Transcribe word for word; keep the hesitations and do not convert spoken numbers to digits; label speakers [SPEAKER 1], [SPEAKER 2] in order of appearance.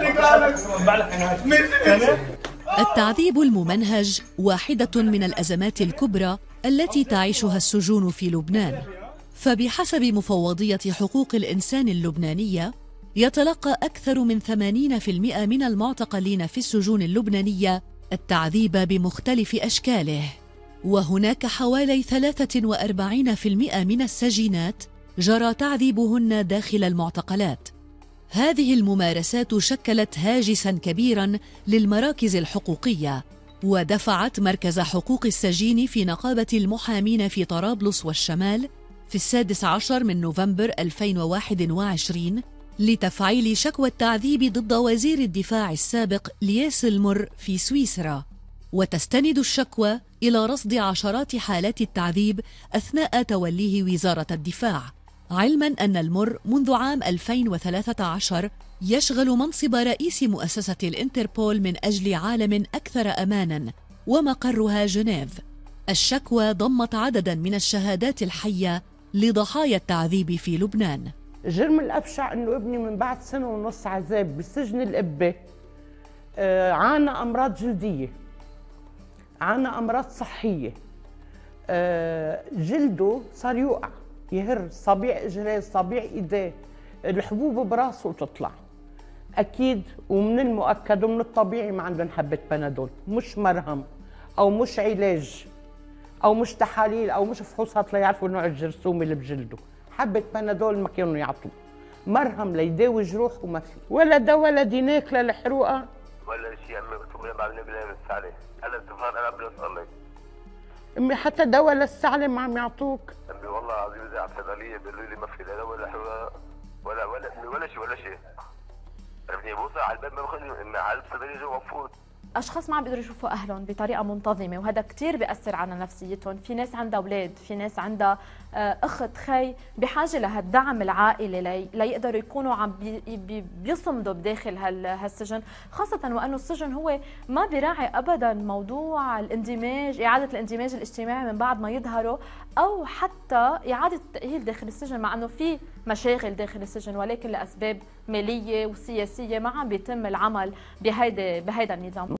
[SPEAKER 1] التعذيب الممنهج واحدة من الأزمات الكبرى التي تعيشها السجون في لبنان، فبحسب مفوضية حقوق الإنسان اللبنانية يتلقى أكثر من ثمانين بالمئة من المعتقلين في السجون اللبنانية التعذيب بمختلف أشكاله، وهناك حوالي ثلاثة وأربعين بالمئة من السجينات جرى تعذيبهن داخل المعتقلات. هذه الممارسات شكلت هاجساً كبيراً للمراكز الحقوقية، ودفعت مركز حقوق السجين في نقابة المحامين في طرابلس والشمال في السادس عشر من نوفمبر ألفين وواحد وعشرين لتفعيل شكوى التعذيب ضد وزير الدفاع السابق لياس المر في سويسرا. وتستند الشكوى إلى رصد عشرات حالات التعذيب أثناء توليه وزارة الدفاع، علماً أن المر منذ عام ألفين وثلاثة عشر يشغل منصب رئيس مؤسسة الإنتربول من أجل عالم أكثر أماناً ومقرها جنيف. الشكوى ضمت عدداً من الشهادات الحية لضحايا التعذيب في لبنان.
[SPEAKER 2] الجرم الأبشع أنه ابني من بعد سنة ونص عذاب بسجن الإبة آه عانى أمراض جلدية، عانى أمراض صحية، آه جلده صار يوقع يهر، صابيع اجريه، صابيع ايديه، الحبوب براسه تطلع. اكيد ومن المؤكد ومن الطبيعي ما عندهم حبه بنادول، مش مرهم او مش علاج او مش تحاليل او مش فحوصات ليعرفوا نوع الجرثومه اللي بجلده. حبه بنادول ما كانوا يعطوه، مرهم ليداوي جروح وما في ولا دواء ولا ديناك للحروقه
[SPEAKER 3] ولا شيء. عمي بكتب لي بعد نبله بالسعله، انا بتفهم انا قبل اصلي
[SPEAKER 2] امي حتى دواء للسعله ما عم يعطوك.
[SPEAKER 3] امي والله العظيم اذا على الصيدليه بيقولوا لي ما في لا ولا حوا ولا ولا ولا شيء ولا شيء. انا بدي بوصل على الباب ما باخذني على الصيدليه جوا بفوت.
[SPEAKER 4] اشخاص ما عم بيقدروا يشوفوا اهلهم بطريقه منتظمه، وهذا كثير بياثر على نفسيتهم. في ناس عندها اولاد، في ناس عندها اخت خي بحاجه لهالدعم العائلي لي... ليقدروا يكونوا عم بي... بي... بيصمدوا بداخل هال... هالسجن، خاصه وانه السجن هو ما بيراعي ابدا موضوع الاندماج، اعاده الاندماج الاجتماعي من بعد ما يظهروا، او حتى اعاده التاهيل داخل السجن، مع انه في مشاغل داخل السجن ولكن لاسباب ماليه وسياسيه ما عم بيتم العمل بهيدا بهيدا النظام.